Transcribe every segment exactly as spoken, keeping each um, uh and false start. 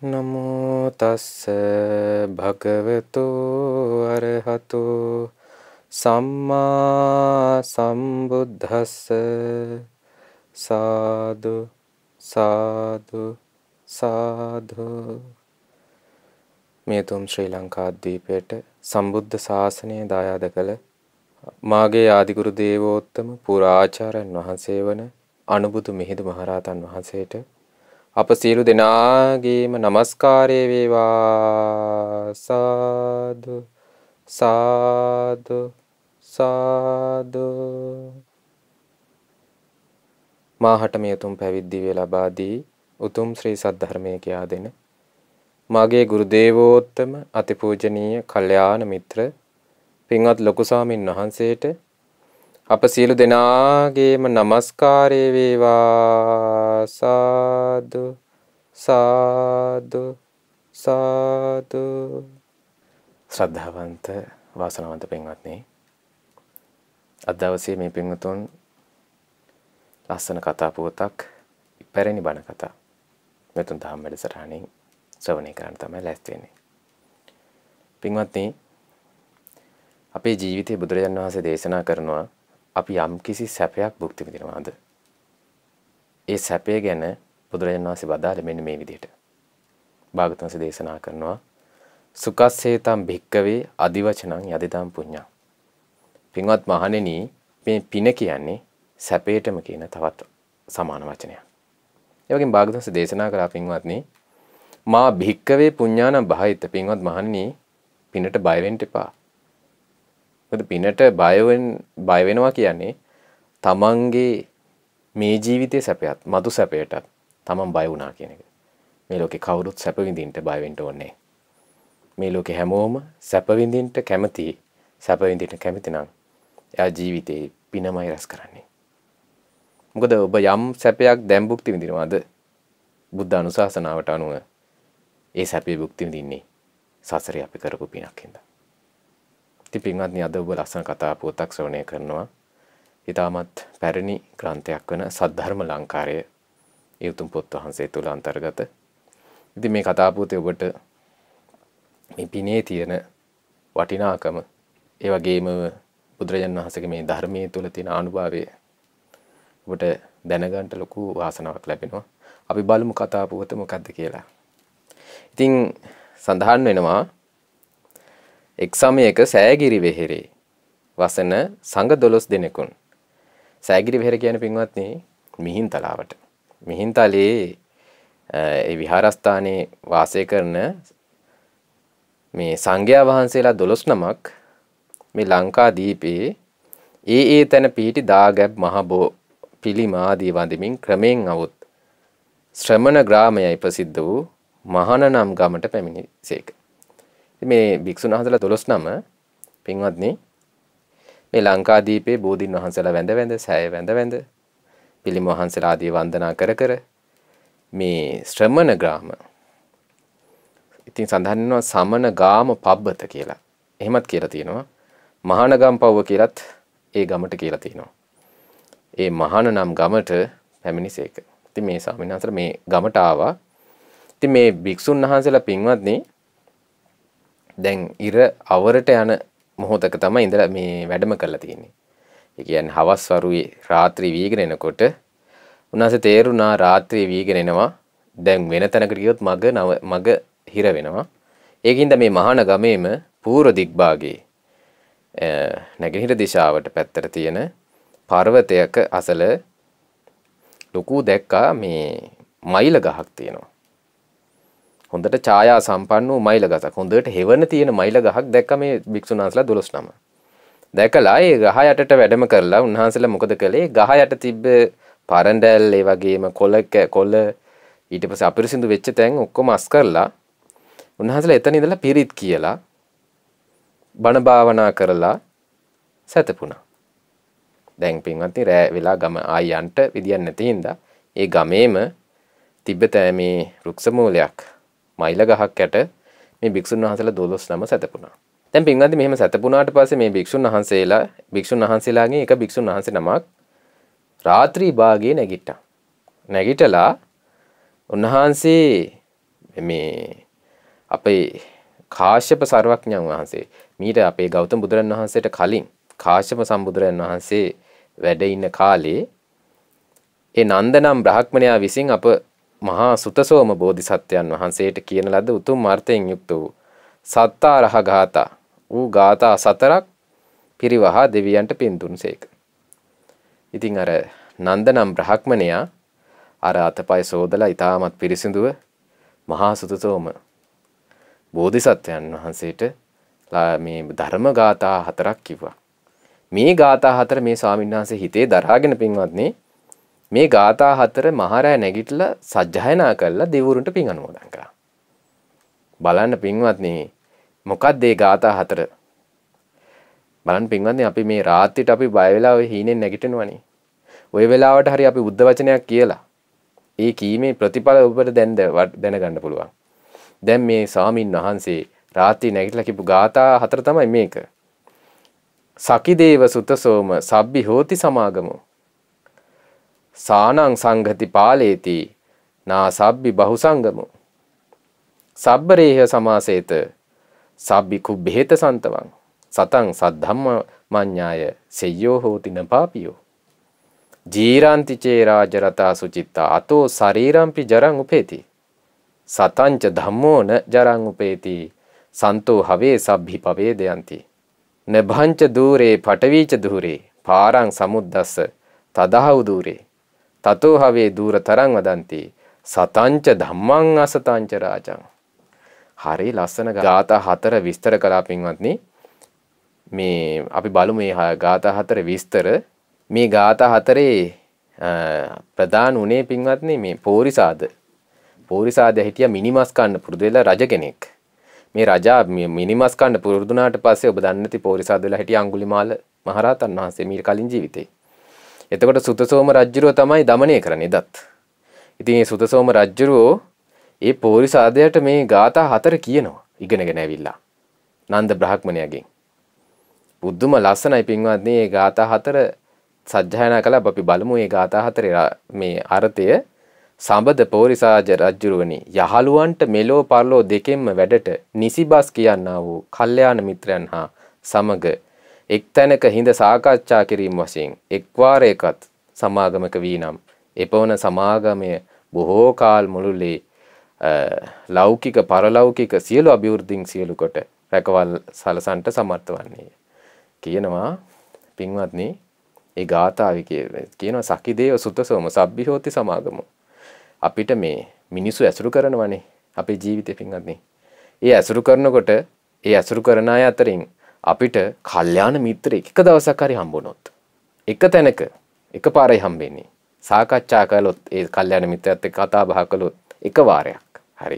නමෝ තස්ස භගවතු අරහතු සම්මා සම්බුද්දස්ස සාදු සාදු සාදු. මේ තුම් ශ්‍රී ලංකාද්වීපයට සම්බුද්ධ ශාසනය දායාද කළ මාගේ ආදිගුරු දේවෝත්තම පුරාචාර්යන් වහන්සේ වන අනුබුදු මිහිඳු මහරහතන් වහන්සේට අප සියලු දෙනාගේම নমස්කාරය වේවා. සාදු සාදු සාදු. මාහට මේ උතුම් පැවිදි ලබා දී උතුම් ශ්‍රී සද්ධර්මයේ කියා දෙන මාගේ ගුරු දේවෝත්තම අතිපූජනීය කල්යාණ මිත්‍ර පින්වත් ලොකු ස්වාමින් වහන්සේට අප සියලු දෙනාගේම নমස්කාරය වේවා. සාදු සාදු සාදු. ශ්‍රද්ධාවන්ත වාසනාවන්ත පින්වත්නි, අද දවසේ මේ පින්වතුන් ලස්සන කතා පුවතක්, පැරණි බණ කතා මෙතුන් දහම් වැඩසටහනින් ශ්‍රවණය කරන්න තමයි ලෑස්ති වෙන්නේ. පින්වත්නි, අපේ ජීවිතයේ බුදුරජාණන් වහන්සේ දේශනා කරනවා අපි යම් කිසි සැපයක් භුක්ති විඳිනවාද, ඒ සැපය ගැන බුදුරජාණන් වහන්සේ වදාළේ මෙන්න මේ විදිහට. භාගතුන් වහන්සේ දේශනා කරනවා සුකස්සේතම් භික්කවේ අදිවචනං යදිදම් පුඤ්ඤං. පින්වත් මහණෙනි, මේ පින කියන්නේ සැපේටම කියන තවත් සමාන වචනයක්. ඒ වගේම භාගතුන් වහන්සේ දේශනා කරා පින්වත්නි, මා භික්කවේ පුඤ්ඤානම් බහිත. පින්වත් මහණෙනි, පිනට බය වෙන්න එපා. මොකද පිනට බය වෙන බය වෙනවා කියන්නේ තමන්ගේ මේ ජීවිතයේ සැපයත් මතු සැපයටත් තමන් බය වුණා කියන එක. මේ ලෝකේ කවුරුත් සැප විඳින්න බය වෙන්න ඕනේ. මේ ලෝකේ හැමෝම සැප විඳින්න කැමති. සැප විඳින්න කැමති නම් එයා ජීවිතේ පිනමයි රැස් කරන්නේ. මොකද ඔබ යම් සැපයක් දැන් භුක්ති විඳිනවාද, බුද්ධ අනුශාසනාවට අනුව ඒ සැපේ භුක්ති විඳින්නේ සසරේ අපි කරපු පිනක් හින්දා. ඉතින් පින්වත්නි, අද ඔබ ලස්සන කතා පුවතක් ශ්‍රවණය කරනවා. ඊටමත් පැරණි ග්‍රන්ථයක් වන සද්ධර්ම ලංකාරය ඒ උතුම් පොත් වහන්සේ තුල අන්තර්ගත. ඉතින් මේ කතා පුවතේ ඔබට මේ පිනේ තියෙන වටිනාකම, ඒ වගේම බුදුරජාණන් වහන්සේගේ මේ ධර්මයේ තුල තියෙන අනුභවය ඔබට දැනගන්න ලොකු වාසනාවක් ලැබෙනවා. අපි බලමු කතා පුවත මොකක්ද කියලා. ඉතින් සඳහන් වෙනවා එක් සමයක සෑගිරි වෙහෙරේ වසන සංඝ දොළොස් දෙනෙකුන්. සෑගිරි වෙහෙර කියන්නේ පින්වත්නි මිහින්තලාවට. මිහින්තලේ ඒ විහාරස්ථානයේ වාසය කරන මේ සංඝයා වහන්සේලා දොළොස් නමක් මේ ලංකාදීපේ ඒ ඒ තැන පිහිටි දාගැබ් මහ බෝ පිළිමා ආදී වඳමින් ක්‍රමෙන් අවුත් ශ්‍රමණ ග්‍රාමයයි ප්‍රසිද්ධ වූ මහාන නම් ගමට පැමිණිසේක. මේ භික්ෂුන් වහන්සේලා දොළොස් නම පින්වත්නි මේ ලංකාදීපේ බෝධීන් වහන්සේලා වැඳ වැඳ සෑය වැඳ වැඳ පිළිම වහන්සේලා ආදී වන්දනා කර කර මේ ශ්‍රමණ ග්‍රාම, ඉතින් සඳහන් වෙනවා සමන ගාම පබ්බත කියලා. එහෙමත් කියලා තියෙනවා. මහානගම් පව්ව කියලත් ඒ ගමට කියලා තියෙනවා. ඒ මහාන නම් ගමට පැමිණිසේක. ඉතින් මේ ස්වාමීන් වහන්සේලා මේ ගමට ආවා. ඉතින් මේ භික්ෂුන් වහන්සේලා පින්වත්නි දැන් ඉර අවරට යන මොහොතක තමයි ඉඳලා මේ වැඩම කරලා තියෙන්නේ. ඒ කියන්නේ හවස් වරුවේ රාත්‍රී වීගෙන එනකොට උන්වහන්සේ තේරුණා රාත්‍රී වීගෙන එනවා. දැන් වෙන තැනකට ගියොත් මග මග හිර වෙනවා. ඒකින්ද මේ මහාන ගමේම පූර්ව දිග්භාගයේ නැගෙනහිර දිශාවට පැත්තට තියෙන පර්වතයක අසල ලොකු දැක්කා මේ මයිල ගහක් තියෙනවා. හොඳට ඡායා සම්පන්න වූ මයිල ගසක්. හොඳට හෙවණ තියෙන මයිල ගහක් දැක්ක මේ භික්ෂුන් වහන්සේලා දොළොස් නම. දැකලා ඒ ගහ යටට වැඩම කරලා උන්වහන්සේලා මොකද කළේ? ගහ යට තිබ්බ පරඬැල්, ඒ වගේම කොළ කොළ ඊට පස්සේ අපිරිසිදු වෙච්ච තැන් ඔක්කොම අස් කරලා උන්වහන්සේලා එතන ඉඳලා පිරිත් කියලා බණ භාවනා කරලා සැතපුණා. දැන් පින්වත්නි රෑ වෙලා ගම ආයන්ට විදියක් නැති හින්දා ඒ ගමේම තිබ්බත මේ රුක්ෂ මූලයක් මයිල ගහක් යට මේ භික්ෂුන් වහන්සේලා දොළොස් නම සැතපුණා. දැන් පින්වත්නි මෙහෙම සැතපුණාට පස්සේ මේ භික්ෂුන් වහන්සේලා භික්ෂුන් වහන්සේලාගෙන් එක භික්ෂුන් වහන්සේ නමක් රාත්‍රී භාගයේ නැගිට්ටා. නැගිටලා උන්වහන්සේ මේ අපේ කාශ්‍යප සර්වඥයන් වහන්සේ මීට අපේ ගෞතම බුදුරන් වහන්සේට කලින් කාශ්‍යප සම්බුදුරන් වහන්සේ වැඩ ඉන්න කාලේ ඒ නන්ද නම් බ්‍රාහ්මණයා විසින් අප මහා සුතසෝම බෝධිසත්වයන් වහන්සේට කියන ලද උතුම් අර්ථයෙන් යුක්ත වූ සත්තාරහ ගාථා ඌ ගාථා සතරක් පිරිවහා දෙවියන්ට පින් දුන්සේක. ඉතින් අර නන්ද නම් බ්‍රාහ්මණයා අර අතපය සෝදලා ඊටමත් පිරිසිදුව මහා සුතසෝම බෝධිසත්වයන් වහන්සේට මේ ධර්ම ගාථා හතරක් කිව්වා. මේ ගාථා හතර මේ ස්වාමීන් වහන්සේ හිතේ දරාගෙන පින්වත්නි මේ ගාථා හතර මහරෑ නැගිටලා සජ්ජායනා කරලා දෙවිවරුන්ට පින් අනුමෝදන් කරා. බලන්න පින්වත්නි මොකක්ද මේ ගාථා හතර? බලන්න පින්වත්නි අපි මේ රාත්‍රියට අපි බය වෙලා ඔය හීනෙන් නැගිටිනවනේ. ওই වෙලාවට හරි අපි බුද්ධ වචනයක් කියලා ඒ කීමේ ප්‍රතිඵල ඔබට දැන් දැනගන්න පුළුවන්. දැන් මේ ස්වාමීන් වහන්සේ රාත්‍රී නැගිටලා කිව්ව ගාථා හතර තමයි මේක. සකිදේව සුතසෝම සබ්බි හෝති සමාගමෝ සානං සංඝති පාලේති නා සබ්බි බහුසංගමෝ සබ්බරේහ සමාසේත සබ්බි කුබ්බේත සන්තවං සතං සද්ධම්ම මඤ්ඤාය සෙය්‍යෝ හෝති නපාපියෝ ජීරාන්ති චේ රාජ රතා සුචිත්තා අතෝ ශරීරම්පි ජරං උපේති සතංච ධම්මෝ න ජරං උපේති සන්තෝ හවේ සබ්බි පවේදයන්ති නභංච දූරේ පටවීච දූරේ පාරං සමුද්දස්ස තදහව් දූරේ තතෝ හවේ දූර තරං වදන්ති සතංච ධම්මං අසතංච රාජං. හරි ලස්සන ගාථා හතර විස්තර කළා පින්වත්නි. මේ අපි බලමු මේ ගාථා හතර විස්තර. මේ ගාථා හතරේ ප්‍රධාන උනේ පින්වත්නි මේ පෝරිසාද. පෝරිසාද හිටියා මිනිමස් කන්න පුරුදු වෙලා රජ කෙනෙක්. මේ රජා මිනිමස් කන්න පුරුදුනාට පස්සේ ඔබ දන්නේ නැති පෝරිසාද වෙලා හිටියා අඟුලිමාල මහරහතන් වහන්සේ මීට කලින් ජීවිතේ. එතකොට සුතසෝම රජුරෝ තමයි দমনය කරන්නේ දත්. ඉතින් මේ සුතසෝම රජුරෝ ඒ පෝරිසාදයට මේ ගාථා හතර කියනවා ඉගෙනගෙන ඇවිල්ලා. නන්ද බ්‍රාහ්මණයාගෙන්. බුදුම ලස්සනයි පින්වත්නි මේ ගාථා හතර සජ්ජායනා කළා. අපි බලමු මේ ගාථා හතරේ මේ අර්ථය. සම්බද පෝරිසාජ රජුරුවනි යහළුවන්ට මෙලෝ පරලෝ දෙකෙන්ම වැඩට නිසිබස් කියන්නා වූ කල්යාණ මිත්‍රයන් හා සමග එක් තැනක හිඳ සාකච්ඡා කිරීම වශයෙන් එක් වාරයකත් සමාගමක වී නම් එපවන සමාගමය බොහෝ කාල මුළුල්ලේ ලෞකික පරලෞකික සියලු අභිවෘද්ධීන් සියලු කොට රැකවල් සලසන්ට සමර්ථ වන්නේ කියනවා පින්වත්නි. ඒ ගාථාවේ කියනවා සකිදේව සුතසෝම සබ්බි හෝති සමාගමෝ. අපිට මේ මිනිස්සු ඇසුරු කරනවනේ අපේ ජීවිතේ පින්වත්නි. ඒ ඇසුරු කරනකොට ඒ ඇසුරු කරන අය අතරින් අපිට කල්යාණ මිත්‍රෙක් එක දවසක් හරි හම්බුනොත් එක තැනක එකපාරයි හම්බෙන්නේ. සාකච්ඡා කළොත් ඒ කල්යාණ මිත්‍රයත් එක්ක කතා බහ කළොත් එක වාරයක් හරි.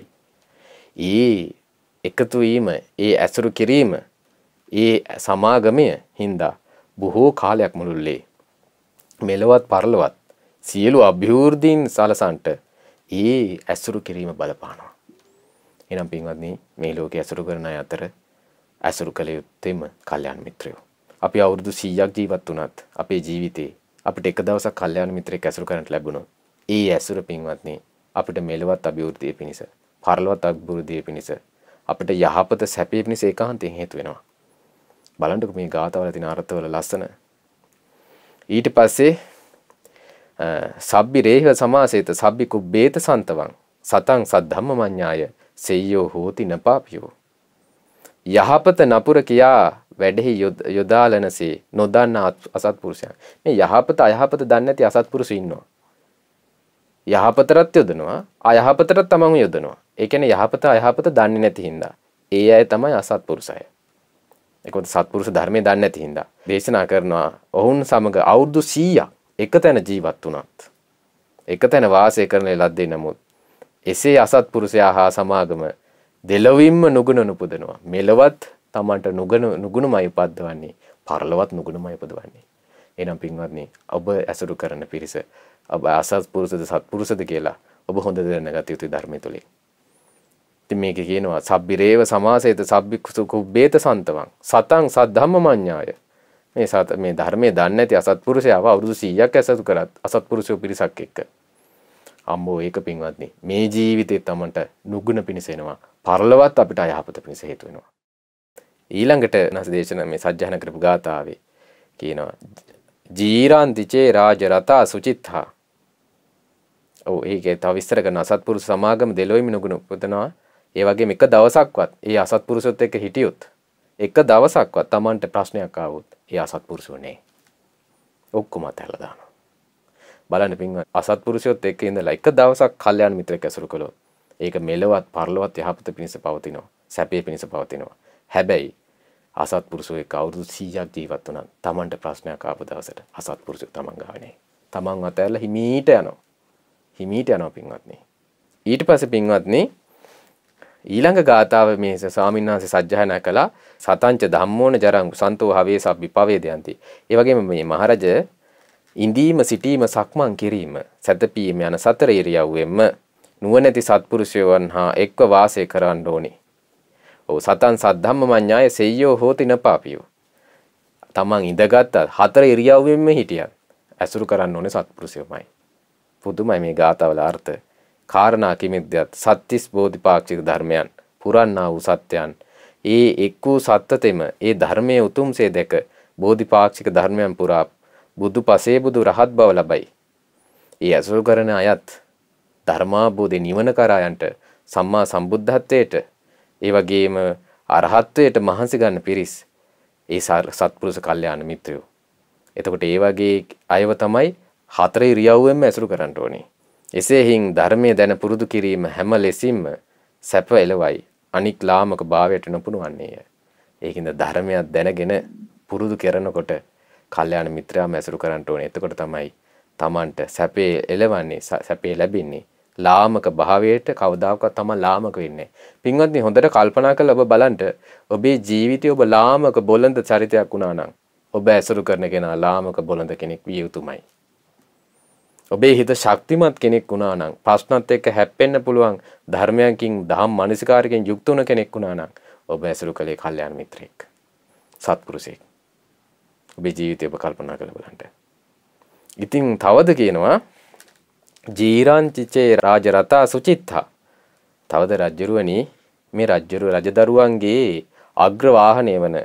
ඊ එකතු වීම, ඒ ඇසුරු කිරීම, ඒ සමාගමය හින්දා බොහෝ කාලයක් මුළුල්ලේ මෙලවත් පරලවත් සියලු අභිවෘද්ධීන් සලසන්ට ඒ ඇසුරු කිරීම බලපානවා. එනම් පින්වත්නි මේ ලෝකයේ ඇසුරු කරන අය අතර ඇසුරු කළ යුත්තේම කල්යාණ මිත්‍රයෝ. අපි අවුරුදු සීයක් ජීවත් වුණත් අපේ ජීවිතේ අපිට එක දවසක් කල්යාණ මිත්‍රයෙක් ඇසුරු කරන්නට ලැබුණොත් ඒ ඇසුර පින්වත්නි අපිට මෙලවත් අභිවෘද්ධිය පිණිස, පරලොවත් අභිවෘද්ධිය පිණිස, අපිට යහපත සැපේ පිණිස ඒකාන්තයෙන් හේතු වෙනවා. බලන්නකො මේ ගාථාවල තියෙන අර්ථවල ලස්සන. ඊට පස්සේ සබ්බි රේහ සමාසේත සබ්බි කුබ්බේත සන්තවං සතං සද්ධම්ම මඤ්ඤාය සෙය්‍යෝ හෝති නපාපියෝ. යහපත නපුර කියා වැඩෙහි යොදාලනසේ නොදන්නා අසත්පුරුෂයන්. මේ යහපත අයහපත දන්නේ නැති අසත්පුරුෂය ඉන්නවා. යහපතටත් යොදනවා අයහපතටත් තමන්ම යොදනවා. ඒ කියන්නේ යහපත අයහපත දන්නේ නැති හින්දා ඒ අය තමයි අසත්පුරුෂය. ඒකත් සත්පුරුෂ ධර්මයේ දන්නේ නැති හින්දා දේශනා කරනවා ඔවුන් සමග අවුරුදු සීයක් එක තැන ජීවත් වුණත් එක තැන වාසය කරන ලද්දේ නමුත් එසේ අසත්පුරුෂයා හා සමාගම දෙලොවින්ම නුගුණ නුපදනවා. මෙලවත් තමන්ට නුගුණ නුගුණමයි උපද්දවන්නේ, පරලොවත් නුගුණමයි උපදවන්නේ. එනම් පින්වත්නි ඔබ ඇසුරු කරන පිරිස ඔබ අසත්පුරුෂද සත්පුරුෂද කියලා ඔබ හොඳ දැනගත යුතු ධර්මයේ තුලින්. ඉතින් මේක කියනවා සබ්බි රේව සමාසේත සබ්බි කුබ්බේත සන්තවං සතං සද්ධම්ම මඤ්ඤාය. මේ සත මේ ධර්මයේ දන්නේ නැති අසත්පුරුෂයව අවුරුදු සීයක් ඇසුරු කරත් අසත්පුරුෂයෝ පිරිසක් එක්ක අම්බෝ ඒක පින්වත්නි මේ ජීවිතේ තමන්ට නුගුණ පිණිස එනවා. පරලොවත් අපිට අයහපත පිණිස හේතු වෙනවා. ඊළඟට නැස දේශන මේ සජ්ජහන කරපු ගාථාවේ කියනවා ජීරාන්තිචේ රාජ රතා සුචිත්තා. ඔව් ඒකේ තව විස්තර කරන අසත්පුරුෂ සමාගම දෙලොයිම නුගුණ උපදනවා. ඒ වගේම එක දවසක්වත් ඒ අසත්පුරුෂොත් එක්ක හිටියොත් එක දවසක්වත් Tamanට ප්‍රශ්නයක් ආවොත් ඒ අසත්පුරුෂෝ නේ. ඔක්කොම අතහැරලා දානවා. බලන්න පින්වත් අසත්පුරුෂයොත් එක්ක ඉඳලා එක දවසක් කල්යාණ මිත්‍රෙක් ඇසුරු කළොත් ඒක මෙලවත් පරලොවත් යහපත පිණිස පවතිනවා. සැපේ පිණිස පවතිනවා. හැබැයි අසත්පුරුෂෝ එක්ක අවුරුදු සීයක් ජීවත් වුණා. Tamanට ප්‍රශ්නයක් ආපු දවසට අසත්පුරුෂෝ Taman ගාව නේ. Taman අතහැරලා හිමීට යනවා. හිමීට යනවා පින්වත්නි. ඊට පස්සේ පින්වත්නි ඊළඟ ගාථාව මේ ස්වාමීන් වහන්සේ සජ්ජායනා කළා සතංච ධම්මෝන ජරං සන්තෝ හවේසබ් විපවේදයන්ති. ඒ වගේම මේ මහරජ ඉඳීම සිටීම සක්මන් කිරීම සැතපීම යන සතර ඉරියව්වෙන්ම නුවණැති සත්පුරුෂයන් හා එක්ව වාසය කරන්න ඕනේ. ඔව් සතං සද්ධම්ම මඤ්ඤාය සෙය්‍යෝ හෝති නපාපියෝ. තමන් ඉඳගත් හතර ඉරියව්වෙන්ම හිටියත් ඇසුරු කරන්න ඕනේ සත්පුරුෂයමයි. පුදුමයි මේ ගාථාවල අර්ථ. කාරණා කිමිද්දත් සත්‍තිස් බෝධිපාක්ෂික ධර්මයන් පුරන්නා වූ සත්‍යයන් ඒ එක් වූ සත්‍යතෙම ඒ ධර්මයේ උතුම්සේ දැක බෝධිපාක්ෂික ධර්මයන් පුරා බුදු පසේ බුදු රහත් බව ලබයි. ඒ අසුරු කරන අයත් ධර්මාභෝධේ නිවන කරා යන්ට සම්මා සම්බුද්ධත්වයට ඒ වගේම අරහත්ත්වයට මහන්සි ගන්න පිරිස් ඒ සත්පුරුෂ කල්යාණ මිත්‍රයෝ. එතකොට ඒ වගේ අයව තමයි හතර ඉරියව්වෙන්ම ඇසුරු කරන්න ඕනේ. එසේහින් ධර්මයේ දැන පුරුදු කිරීම හැම ලෙසින්ම සැප එළවයි අනික් ලාමක භාවයට නොපුණවන්නේය. ඒකින්ද ධර්මයක් දැනගෙන පුරුදු කරනකොට කල්යාණ මිත්‍රයාම ඇසුරු කරන්න ඕනේ. එතකොට තමයි Tamanට සැපේ එළවන්නේ සැපේ ලැබෙන්නේ. ලාමක භාවයට කවදාකවත් තම ලාමක වෙන්නේ. පින්වත්නි හොඳට කල්පනා කරලා ඔබ බලන්න ඔබේ ජීවිතය ඔබ ලාමක බොළඳ චරිතයක් වුණා නම් ඔබ ඇසුරු කරන කෙනා ලාමක බොළඳ කෙනෙක් විය යුතුමයි. ඔබේ හිත ශක්තිමත් කෙනෙක් වුණා නම් ප්‍රශ්නත් එක්ක හැප්පෙන්න පුළුවන් ධර්මයන්කින් දහම් මානසිකාරයෙන් යුක්ත වුණ කෙනෙක් වුණා නම් ඔබ ඇසුරු කළේ කල්යාණ මිත්‍රෙක් සත්පුරුෂයෙක්. ඔබේ ජීවිතය ඔබ කල්පනා කරලා බලන්න. ඉතින් තවද කියනවා ජීරාන්චිචේ රාජ රතා සුචිත්තා. තවද රජ්ජරුවනි මේ රජ්ජරු රජදරුවන්ගේ අග්‍ර වාහනය වන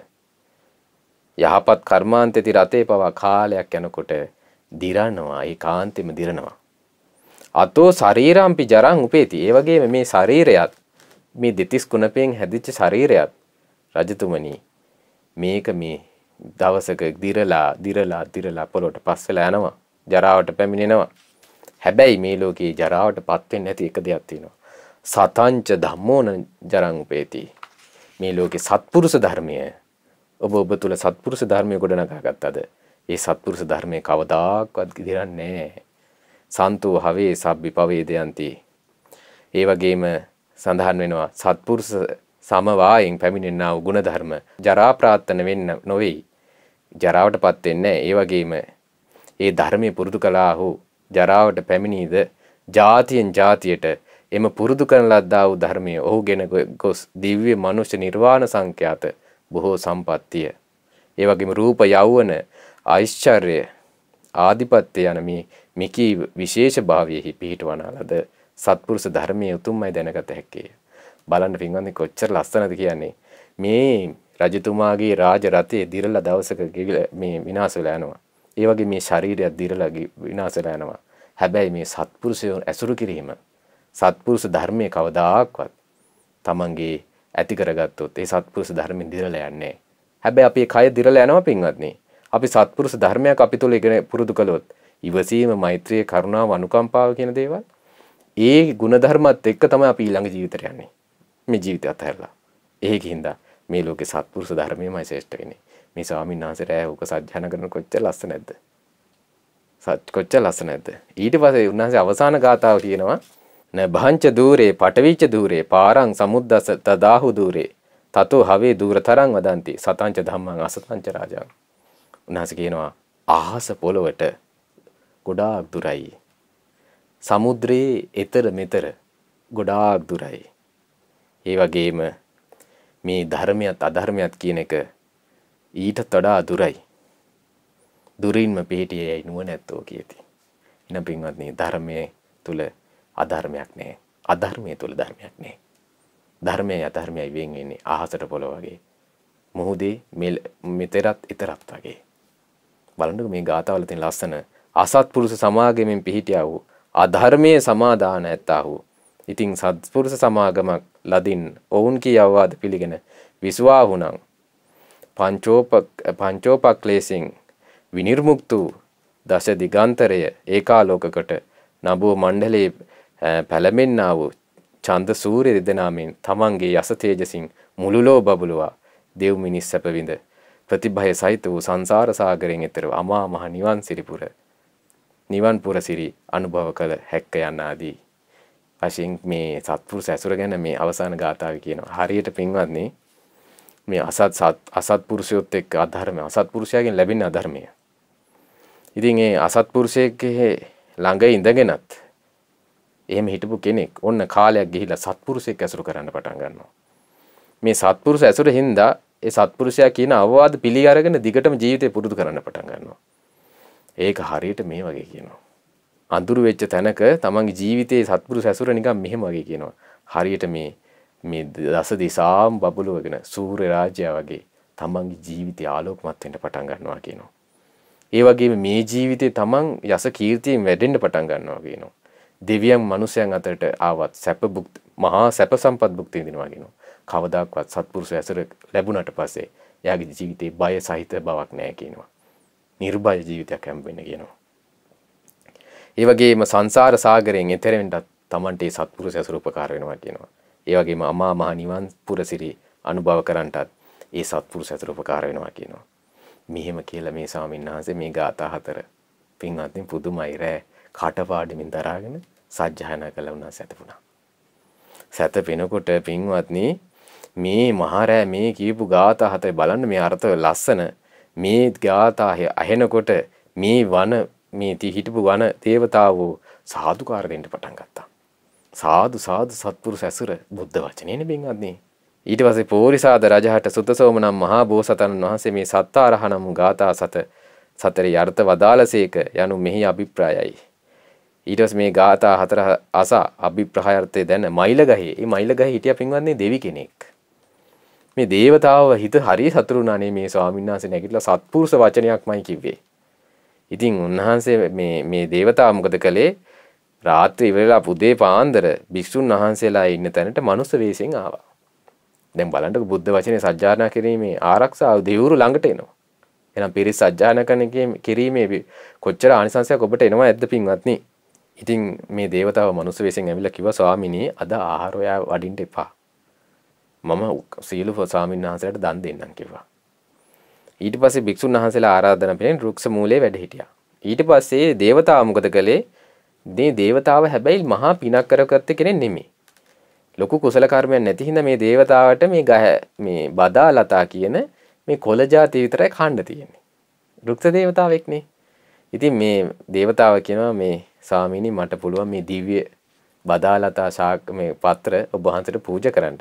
යහපත් කර්මාන්තෙති රතේ පවා කාලයක් යනකොට දිරනවා. ඒ කාන්තෙම දිරනවා. අතෝ ශරීරම්පි ජරං උපේති. ඒ වගේම මේ ශරීරයත් මේ දෙතිස් කුණපෙන් හැදිච්ච ශරීරයත් රජතුමනි මේක මේ දවසක දිරලා දිරලා දිරලා පොළොට පස් වෙලා යනවා. ජරාවට පැමිණෙනවා. හැබැයි මේ ලෝකේ ජරාවට පත් වෙන්නේ නැති එක දෙයක් තියෙනවා. සතංච ධම්මෝන ජරං උපේති. මේ ලෝකේ සත්පුරුෂ ධර්මය ඔබ ඔබ තුල සත්පුරුෂ ධර්මය ගොඩනගා ගත්තද? ඒ සත්පුරුෂ ධර්මයේ කවදාක්වත් දිරන්නේ නැහැ. සන්තෝ හවේ සබ්බි පවේදයන්ති. ඒ වගේම සඳහන් වෙනවා සත්පුරුෂ සමවායෙන් පැමිණෙනා වූ ගුණ ධර්ම ජරා ප්‍රාර්ථන වෙන්න නොවේ. ජරාවටපත් වෙන්නේ නැහැ. ඒ වගේම ඒ ධර්මයේ පුරුදු කළා වූ ජරාවට පැමිණීද ජාතියෙන් ජාතියට එම පුරුදු කරන ලද්දා වූ ධර්මයේ ඔහුගෙන ගොස් දිව්‍ය මනුෂ්‍ය නිර්වාණ සංඛ්‍යාත බොහෝ සම්පත්තිය. ඒ වගේම රූප යෞවන ඓශ්චර්ය ආධිපත්‍ය යන මේ මිකී විශේෂ භාවයෙහි පිහිටවනාලද සත්පුරුෂ ධර්මයේ උතුම්මයි දැනගත හැකිය. බලන්න පින්වත්නි කොච්චර ලස්සනද කියන්නේ. මේ රජතුමාගේ රාජ රථයේ දිරලා දවසක මේ විනාශ වෙලා යනවා. ඒ වගේ මේ ශරීරය දිරලා විනාශ වෙලා යනවා. හැබැයි මේ සත්පුරුෂයන් ඇසුරු කිරීම සත්පුරුෂ ධර්මයේ කවදාක්වත් තමන්ගේ ඇති කරගත්තොත් ඒ සත්පුරුෂ ධර්මෙන් දිරලා යන්නේ. හැබැයි අපි කය දිරලා යනවා පින්වත්නි. අපි සත්පුරුෂ ධර්මයක් අපි තුල ඉගෙන පුරුදු කළොත් ඉවසීම, මෛත්‍රිය, කරුණාව, අනුකම්පාව කියන දේවල් ඒ ගුණ ධර්මات එක්ක තමයි අපි ඊළඟ ජීවිතයට යන්නේ. මේ ජීවිතය අතහැරලා. ඒකින්ද මේ ලෝකේ සත්පුරුෂ ධර්මයමයි ශ්‍රේෂ්ඨ වෙන්නේ. මේ ස්වාමීන් වහන්සේ රෑ උක සත්‍යන කරන කොච්චර ලස්සන නැද්ද? සත් කොච්චර ලස්සන නැද්ද? ඊට පස්සේ උන්වහන්සේ අවසාන ගාථාව කියනවා න භංච දූරේ පටවිච දූරේ පාරං සමුද්දස තදාහු දූරේ තතෝ හවේ දූරතරං වදන්ති සතංච ධම්මං අසතංච රාජං. උන්වහන්සේ කියනවා අහස පොළවට ගොඩාක් දුරයි. සමුද්‍රයේ එතර මෙතර ගොඩාක් දුරයි. ඒ වගේම මේ ධර්මයක් අධර්මයක් කියන එක ඊට වඩා දුරයි. දුරින්ම පිහිටියයි නුවණැත්තෝ කියති. එන පින්වත්නි ධර්මයේ තුල අධර්මයක් නැහැ. අධර්මයේ තුල ධර්මයක් නැහැ. ධර්මයේ අධර්මයයි වෙන් වෙන්නේ ආහසට පොළොව වගේ. මොහොතේ මෙතරත් ඊතරත් වගේ. බලන්නකො මේ ගාථාවල තියෙන ලස්සන අසත්පුරුෂ සමාගමෙන් පිහිටියා වූ අධර්මයේ සමාදාන ඇත්තා වූ. ඉතින් සත්පුරුෂ සමාගමක් ලදින් ඔවුන් කී අවවාද පිළිගෙන විසුවා වුණා. පංචෝප පංචෝපක්ලේශින් විනිර්මුක්ත වූ දස දිගාන්තරය ඒකාලෝකකට නබෝ මණ්ඩලයේ පැලමෙන්නා වූ චන්ද සූර්ය දෙදෙනාමින් තමන්ගේ යස තේජසින් මුළුලෝ බබළුවා දෙව් මිනිස් සැප විඳ ප්‍රතිභය සහිත වූ සංසාර සාගරයෙන් එතර අමා මහ නිවන් සිරිපුර නිවන් පුර සිරි අනුභව කළ හැක්ක යන ආදී වශයෙන් මේ සත්පුරුෂ ඇසුර ගැන මේ අවසාන ගාථාවේ කියනවා. හරියට පින්වත්නි මේ අසත් අසත්පුරුෂයොත් එක්ක අධර්ම අසත්පුරුෂයාගෙන් ලැබෙන අධර්මය. ඉතින් ඒ අසත්පුරුෂයෙක්ගේ ළඟ ඉඳගෙනත් එහෙම හිටපු කෙනෙක් ඔන්න කාලයක් ගිහිලා සත්පුරුෂයෙක් ඇසුරු කරන්න පටන් ගන්නවා. මේ සත්පුරුෂ ඇසුර හින්දා ඒ සත්පුරුෂයා කියන අවවාද පිළි අරගෙන දිගටම ජීවිතේ පුරුදු කරන්න පටන් ගන්නවා. ඒක හරියට මේ වගේ කියනවා. අඳුරු වෙච්ච තැනක තමන්ගේ ජීවිතයේ සත්පුරුෂ ඇසුර නිකන් මෙහෙම වගේ කියනවා. හරියට මේ මේ දස දිසාම් බබළුවගෙන සූර්ය රාජ්‍යය වගේ තමන්ගේ ජීවිතය ආලෝකමත් වෙන්න පටන් ගන්නවා කියනවා. ඒ වගේම මේ ජීවිතේ තමන් යස කීර්තියෙන් වැඩෙන්න පටන් ගන්නවා කියනවා. දෙවියන් මනුෂ්‍යයන් අතරට ආවත් සැප භුක්ති මහා සැප සම්පත් භුක්ති විඳිනවා කියනවා. කවදාක්වත් සත්පුරුෂ ඇසුර ලැබුණාට පස්සේ එයාගේ ජීවිතේ බය සහිත බවක් නැහැ කියනවා. නිර්භය ජීවිතයක් හම්බෙන්න කියනවා. ඒ වගේම සංසාර සාගරයෙන් එතෙර වෙන්නත් තමන්ට ඒ සත්පුරුෂ ඇසුර උපකාර වෙනවා කියනවා. ඒ වගේම අමා මහ නිවන් පුරසිරි අනුභව කරන්ටත් ඒ සත්පුරුෂ ඇසුර උපකාර වෙනවා කියනවා. මෙහෙම කියලා මේ ස්වාමීන් වහන්සේ මේ ගාථා හතර පින්වත්නි පුදුමයි රෑ කටපාඩමින් දරාගෙන සජ්ජායනා කළා වුණා සැතපුණා. සැතපෙනකොට පින්වත්නි මේ මහරෑ මේ කියපු ගාථා හතේ බලන්න මේ අර්ථ ලස්සන මේ ගාථා අහෙනකොට මේ වන මේ තී හිටපු වන දේවතාවෝ සාදුකාර දෙන්න පටන් ගත්තා. සාදු සාදු සත්පුරුෂ ඇසුර බුද්ධ වචනේනේ පින්වත්නි. ඊට පස්සේ පෝරිසාද රජහට සුතසෝම නම් මහා බෝසතාණන් වහන්සේ මේ සත්තාරහණම් ගාථා සත සතරේ අර්ථ වදාළසේක යනු මෙහි අභිප්‍රායයි. ඊට පස්සේ මේ ගාථා හතර අස අභිප්‍රායාර්ථය දැන මයිලගහේ මේ මයිලගහේ හිටියා පින්වත්නි දෙවි කෙනෙක්. මේ දේවතාව හිත හරිය සතුරුුණානේ මේ ස්වාමීන් වහන්සේ නැගිටලා සත්පුරුෂ වචනයක්මයි කිව්වේ. ඉතින් උන්වහන්සේ මේ මේ දේවතාව මොකද කළේ? රාත්‍රී ඉවරලා පුදේ පාන්දර භික්ෂුන් වහන්සේලා ඉන්න තැනට මනුස්ස වේශයෙන් ආවා. දැන් බලන්නකො බුද්ධ වචනේ සජ්ජායනා කිරීමේ ආරක්ෂාව දෙවිවරු ළඟට එනවා. එහෙනම් පිරිස් සජ්ජායනා කරන කිරීමේ කොච්චර ආනිසංසයක් ඔබට එනවා ඇද්ද පින්වත්නි? ඉතින් මේ දේවතාව මනුස්ස වේශයෙන් ඇවිල්ලා කිව්වා ස්වාමිනී අද ආහාර ඔයා වඩින්න එපා. මම සීල ස්වාමීන් වහන්සේලාට දන් දෙන්නම් කිව්වා. ඊට පස්සේ භික්ෂුන් වහන්සේලා ආරාධනා පෙරෙන් රුක්ෂ මූලයේ වැඩ හිටියා. ඊට පස්සේ දේවතාව මොකද කළේ? මේ දේවතාව හැබැයි මහා පිනක් කරගත්ත කෙනෙක් නෙමෙයි. ලොකු කුසල කර්මයක් නැති හින්දා මේ දේවතාවට මේ ගහ මේ බදාලතා කියන මේ කොළ జాති විතරයි කන්න තියෙන්නේ. රුක්ෂ දේවතාවෙක්නේ. ඉතින් මේ දේවතාව කියනවා මේ ස්වාමීනි මට පුළුවන් මේ දිව්‍ය බදාලතා ශාක මේ පත්‍ර ඔබ වහන්සේට පූජා කරන්න.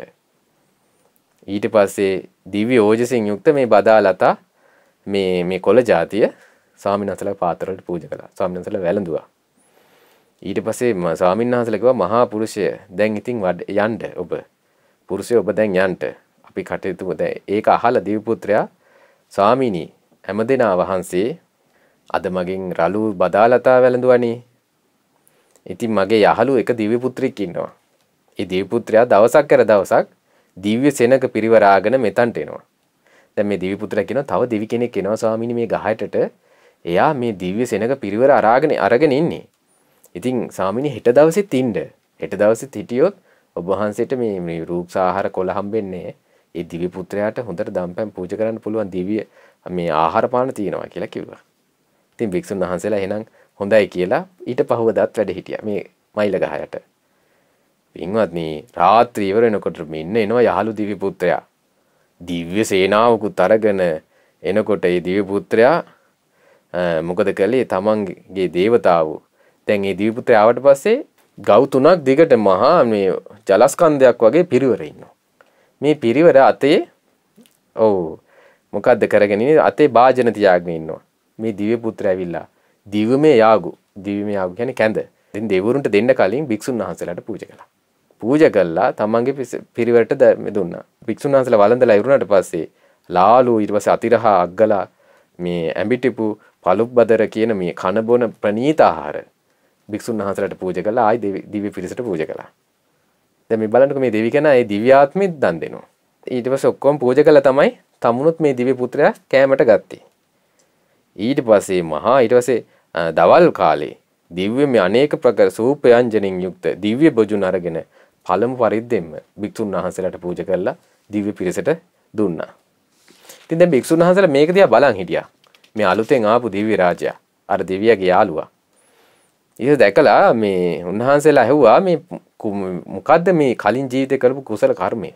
ඊට පස්සේ දිව්‍ය ඕජසින් යුක්ත මේ බදාලතා මේ මේ කොළ జాතිය ස්වාමීන් වහන්සේලා පාත්‍රවලට පූජා කළා. ස්වාමීන් වහන්සේලා වැළඳුවා. ඊට පස්සේ ස්වාමීන් වහන්සේලා කිව්වා මහා පුරුෂය දැන් ඉතින් යන්න ඔබ. පුරුෂය ඔබ දැන් යන්න. අපි කටයුතු දැන් ඒක අහලා දිව්‍ය පුත්‍රයා ස්වාමීනි හැමදෙනා වහන්සේ අද මගෙන් රළු බදාලතා වැළඳුවානේ. ඉතින් මගේ යහළු එක දිව්‍ය පුත්‍රයෙක් ඉන්නවා. ඒ දිව්‍ය පුත්‍රයා දවසක් කර දවසක් දිව්‍ය සෙනඟ පිරිවරාගෙන මෙතන්ට එනවා. දැන් මේ දිව්‍ය පුත්‍රයා කියනවා තව දිවි කෙනෙක් එනවා ස්වාමීනි මේ ගහයටට. එයා මේ දිව්‍ය සෙනඟ පිරිවර අරාගෙන අරගෙන ඉන්නේ. ඉතින් ස්වාමීනි හෙට දවසෙත් ඉන්න. හෙට දවසෙත් හිටියොත් ඔබ වහන්සේට මේ මේ රූප ආහාර කොළ හම්බෙන්නේ. ඒ දිව්‍ය පුත්‍රයාට හොඳට දම්පැන් පූජා කරන්න පුළුවන් දිව්‍ය මේ ආහාර පාන තියෙනවා කියලා කිව්වා. ඉතින් භික්ෂුන් වහන්සේලා එහෙනම් හොඳයි කියලා ඊට පහවදාත් වැඩ හිටියා මේ මයිල ගහයට. පින්වත්නි රාත්‍රී ඉවර වෙනකොට මෙන්න එනවා යහළු දිව්‍ය පුත්‍රයා. දිව්‍ය සේනාවකුත් අරගෙන එනකොට ඒ දිව්‍ය පුත්‍රයා මොකද කළේ? තමන්ගේ දේවතාවෝ දැන් මේ දිව්‍ය පුත්‍රයා ආවට පස්සේ ගව් තුනක් දිගට මහා මේ ජලස්කන්ධයක් වගේ පිරිවර ඉන්නවා. මේ පිරිවර අතේ ඔව් මොකද්ද කරගෙන ඉන්නේ? අතේ භාජන තියාගෙන ඉන්නවා. මේ දිව්‍ය පුත්‍රයා ඇවිල්ලා දිව්‍යමය යාගු දිව්‍යමය යාගු කියන්නේ කැඳ ඉතින් දෙවිවරුන්ට දෙන්න කලින් භික්ෂුන් වහන්සේලාට පූජා කළා. පූජා කළා තමන්ගේ පිරිවරට දුන්නා. භික්ෂුන් වහන්සේලා වළඳලා ඉවරුණාට පස්සේ ලාලු ඊට පස්සේ අතිරහා අග්ගලා මේ ඇඹිටිපු පළුබ්බදර කියන මේ කන බොන ප්‍රණීත ආහාර භික්ෂුන් වහන්සේලාට පූජා කළා. ආයි දිව්‍ය පිරිසට පූජා කළා. දැන් මේ බලන්නකො මේ දෙවි කෙනා ඒ දිව්‍යාත්මෙත් දන් දෙනවා. ඊට පස්සේ ඔක්කොම පූජා කළා තමයි තමුණුත් මේ දිව්‍ය පුත්‍රයා කෑමට ගත්තේ. ඊට පස්සේ මහා ඊට පස්සේ දවල් කාලේ දිව්‍ය මේ අනේක ප්‍රකාර සූපයන්ජනින් යුක්ත දිව්‍ය බොජුන් අරගෙන පළමු පරිද්දෙන්ම භික්ෂුන් වහන්සේලාට පූජා කළා දිව්‍ය පිරිසට දුන්නා. ඉතින් දැන් භික්ෂුන් වහන්සේලා මේක දිහා බලන් හිටියා. මේ අලුතෙන් ආපු දිව්‍ය රාජයා අර දෙවියගේ යාළුවා. ඊට දැකලා මේ උන්වහන්සේලා ඇහුවා මේ මොකද්ද මේ කලින් ජීවිතේ කරපු කුසල කර්මය?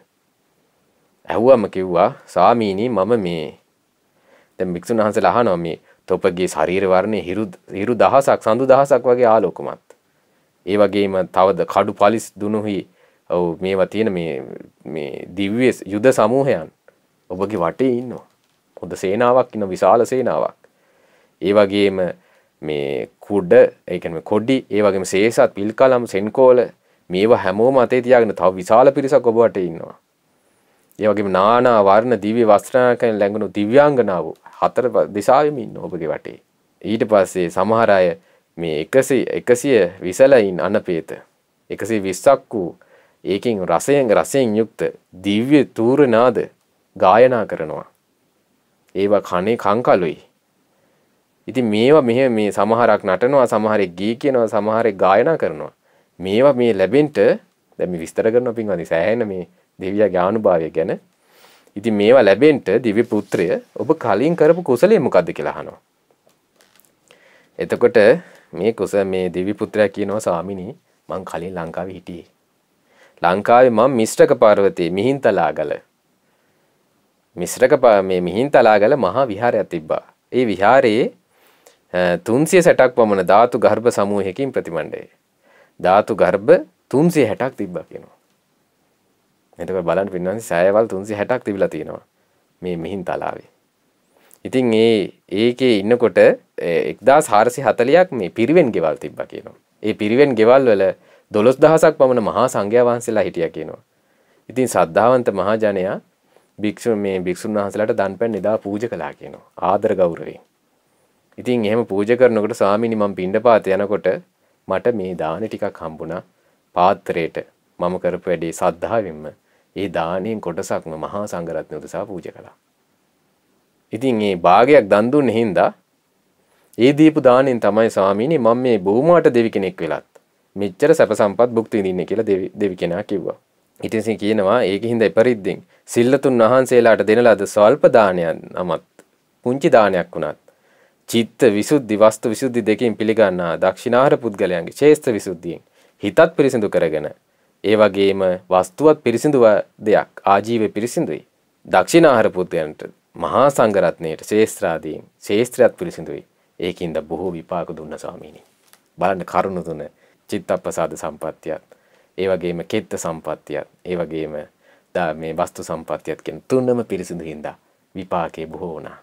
ඇහුවම කිව්වා ස්වාමීනි මම මේ දැන් භික්ෂුන් වහන්සේලා අහනවා මේ තොපගේ ශරීර වර්ණය හිරු හිරු දහසක් සඳු දහසක් වගේ ආලෝකමත්. ඒ වගේම තවද කඩු පලිස් දුනුහි ඔව් මේවා තියෙන මේ මේ දිව්‍ය යුද සමූහයන් ඔබගේ වටේ ඉන්නවා. හොඳ සේනාවක් ඉන්න විශාල සේනාවක්. ඒ වගේම මේ කුඩ ඒ කියන්නේ කොඩි ඒ වගේම සේසත් පිල්කලම් සෙන්කෝල මේවා හැමෝම අතේ තියාගෙන තව විශාල පිරිසක් ඔබ වටේ ඉන්නවා. ඒ වගේම නානා වර්ණ දිව්‍ය වස්ත්‍රාකෙන් ලැබුණු දිව්‍යාංගනාවෝ හතර දිශාවෙම ඉන්නවා ඔබගේ වටේ. ඊට පස්සේ සමහර අය මේ එකසිය විසලයින් අනපේත එකසිය විස්සක් වූ ඒකෙන් රසයෙන් රසයෙන් යුක්ත දිව්‍ය තූර නාද ගායනා කරනවා. ඒවා කනේ කංකලුයි. ඉතින් මේවා මෙහෙ මේ සමහරක් නටනවා සමහරෙක් ගී කියනවා සමහරෙක් ගායනා කරනවා. මේවා මේ ලැබෙන්න දැන් මේ විස්තර කරනවා පින්වත්නි සෑහෙන මේ දෙවියගේ ආනුභාවය ගැන. ඉතින් මේවා ලැබෙන්න දිව්‍ය පුත්‍රය ඔබ කලින් කරපු කුසලයේ මොකද්ද කියලා අහනවා. එතකොට මේ කුස මේ දිව්‍ය පුත්‍රයා කියනවා ස්වාමිනී මං කලින් ලංකාවේ හිටියේ. ලංකාවේ මම මිශ්‍රක පර්වතයේ මිහින්තලාගල මිශ්‍රක මේ මිහින්තලාගල මහා විහාරයක් තිබ්බා. ඒ විහාරයේ තුන්සිය හැටක් පමණ ධාතු ගර්භ සමූහයකින් ප්‍රතිමණ්ඩය. ධාතු ගර්භ තුන්සිය හැටක් තිබ්බා කියනවා. එතකොට බලන්න පින්නන්සි සෑයවල් තුන්සිය හැටක් තිබිලා තියෙනවා මේ මිහින්තලාවේ. ඉතින් ඒ ඒකේ ඉන්නකොට එක්දාස් හාරසිය හතලියක් මේ පිරිවෙන් ගෙවල් තිබ්බා කියනවා. ඒ පිරිවෙන් ගෙවල් වල දොළොස් දහසක් පමණ මහා සංඝයා වහන්සේලා හිටියා කියනවා. ඉතින් සද්ධාවන්ත මහා ජනයා භික්ෂු මේ භික්ෂුන් වහන්සේලාට දන්පැන් නිදා පූජා කළා කියනවා. ආදර ගෞරවයෙන්. ඉතින් එහෙම පූජා කරනකොට ස්වාමීනි මම පිණ්ඩපාත යනකොට මට මේ දාන ටිකක් හම්බුණා පාත්‍රයට. මම කරපු වැඩේ සද්ධාවෙන්ම ඒ දාණයෙන් කොටසක්ම මහා සංඝරත්නය උදෙසා පූජා කළා. ඉතින් මේ භාගයක් දන් දුන්නේ හින්දා ඒ දීපු දාණයෙන් තමයි ස්වාමීනි මම මේ බොහොමවට දෙවි කෙනෙක් වෙලත් මෙච්චර සැප සම්පත් භුක්ති විඳින්නේ කියලා දෙවි දෙවි කෙනා කිව්වා. ඊට පස්සේ කියනවා ඒකින්ද එපරිද්දෙන් සිල්ලතුන් වහන්සේලාට දෙන ලද ස්වල්ප දානයක් නමත් පුංචි දානයක් වුණත් චිත්ත විසුද්ධි වස්තු විසුද්ධි දෙකෙන් පිළිගන්නා දක්ෂිනාහාර පුද්ගලයන්ගේ ශේෂ්ඨ විසුද්ධියෙන් හිතත් පිරිසිදු කරගෙන ඒ වගේම වස්තුවත් පිරිසිදු දෙයක් ආජීවය පිරිසිදුයි. දක්ෂිනාහාර පුද්ගලයන්ට මහා සංඝරත්නයට ශේෂ්ත්‍රාදීන් ශේෂ්ත්‍රයත් පිරිසිදුයි. ඒකින්ද බොහෝ විපාක දුන්න ස්වාමීනි. බලන්න කරුණ තුන චිත්තප්‍රසාද සම්පත්තියත් ඒ වගේම කෙත්ත සම්පත්තියත් ඒ වගේම මේ වස්තු සම්පත්තියත් කියන තුනම පිරිසිදු හින්දා විපාකේ බොහෝ වුණා.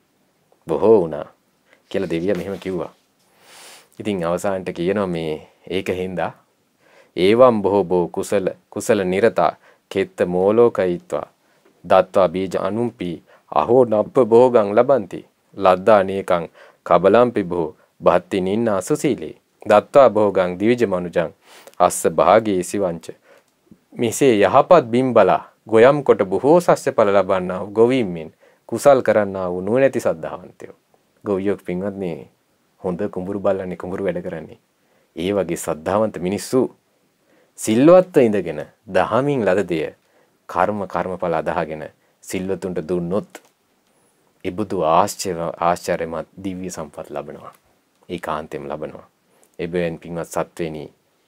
බොහෝ වුණා කියලා දෙවියා මෙහෙම කිව්වා. ඉතින් අවසානට කියනවා මේ ඒක හින්දා ඒවම් බොහෝ බෝ කුසල කුසල නිරතා කෙත්ත මෝලෝකයිත්වා දත්වා බීජ අනුම්පි අහෝ නප්ප භෝගං ලබಂತಿ ලද්දා නේකං කබලම්පි භෝ බහත්ති නින්නා සුසීලේ දත්වා භෝගං දිවිජ මනුජං අස්ස භාගී සිවංච මිසේ යහපත් බිම්බලා ගොයම් කොට බොහෝ සස්්‍ය ඵල ලබන්නා වූ ගොවීන්ෙන් කුසල් කරන්නා වූ නුවණැති සද්ධාවන්තයෝ. ගොවියෝ පින්වත්නි හොඳ කුඹුරු බල්ලන්නේ කුඹුරු වැඩ කරන්නේ. ඒ වගේ සද්ධාවන්ත මිනිස්සු සිල්වත්ව ඉඳගෙන දහමින් ලද දෙය කර්ම කර්මඵල අදහගෙන සිල්වතුන්ට දුන්නොත් ඉබුදු ආශ්චර්ය ආශ්චර්යමත් දිව්‍ය සම්පත් ලබනවා. ඒකාන්තයෙන් ලබනවා. එබැවින් පින්වත් සත්වෙනි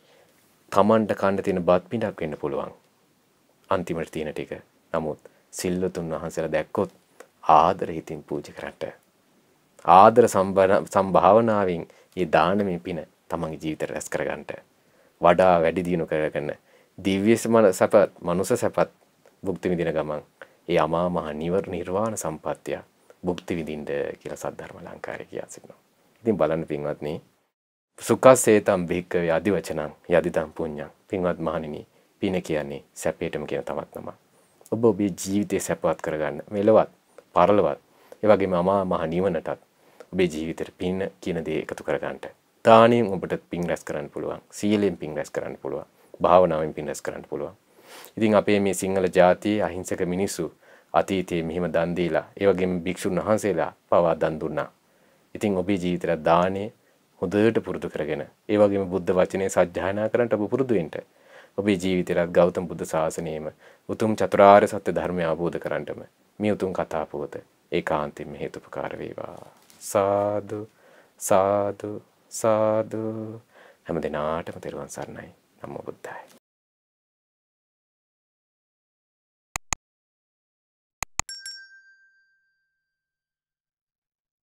තමන්ට කන්න තියෙන බත් පිටක් වෙන්න පුළුවන්. අන්තිමට තියෙන ටික. නමුත් සිල්වතුන් වහන්සේලා දැක්කොත් ආදර හිතින් පූජා කරට. ආදර සම්භාවනාවෙන් මේ දානමය පින තමන්ගේ ජීවිතයට රැස් කරගන්නට වඩා වැඩි දියුණු කරගෙන දිව්‍ය සපත් මනුෂ්‍ය සපත් භුක්ති විඳින ගමන් ඒ අමා මහ නිවර නිර්වාණ සම්පත්තිය භුක්ති විඳින්න කියලා සද්ධර්ම ලංකාරේ කියා සිටිනවා. ඉතින් බලන්න පින්වත්නි සුඛසේතම් භික්ඛවේ අදිවචනං යදිදම් පුඤ්ඤං. පින්වත් මහණෙනි, පින කියන්නේ සැපේටම කියන තමත් නම. ඔබ ඔබේ ජීවිතය සැපවත් කරගන්න. මෙලවත්, පරලවත්, ඒ වගේම අමා මහ නිවනටත් ඔබේ ජීවිතේට පින කියන දේ එකතු කරගන්නට. දානියෙන් ඔබට පින් රැස් කරන්න පුළුවන්. සීලෙන් පින් රැස් කරන්න පුළුවන්. භාවනාවෙන් පින් රැස් කරන්න පුළුවන්. ඉතින් අපේ මේ සිංහල ජාතියේ අහිංසක මිනිස්සු අතීතයේ මෙහිම දන් දීලා, ඒ වගේම භික්ෂුන් වහන්සේලා පවා දන් දුන්නා. ඉතින් ඔබේ ජීවිතයට දානේ හොඳට පුරුදු කරගෙන, ඒ වගේම බුද්ධ වචනේ සජ්ජායනා කරන්නට ඔබ පුරුදු වෙන්න. ඔබේ ජීවිතයට ගෞතම බුද්ධ ශාසනයෙම උතුම් චතුරාර්ය සත්‍ය ධර්මය අවබෝධ කරගන්නටම මේ උතුම් කතා පුවත ඒකාන්තයෙන්ම හේතුපකාර වේවා. සාදු සාදු සාදු. හැම දිනාටම තෙරුවන් සරණයි. නමෝ බුද්ධාය.